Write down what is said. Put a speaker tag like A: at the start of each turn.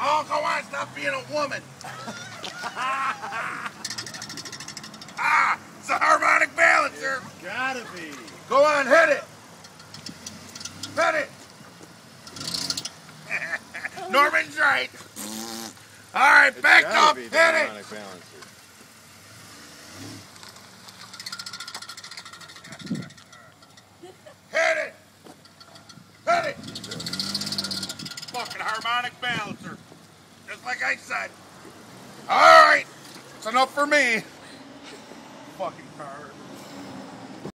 A: Oh, go on, stop being a woman. Ah, it's a harmonic balancer.
B: It's gotta be.
A: Go on, hit it. Hit it. Norman's right. All right, back up, hit it. Hit it. Hit it. Fucking harmonic balancer. Just like I said. All right. It's enough for me. Fucking car.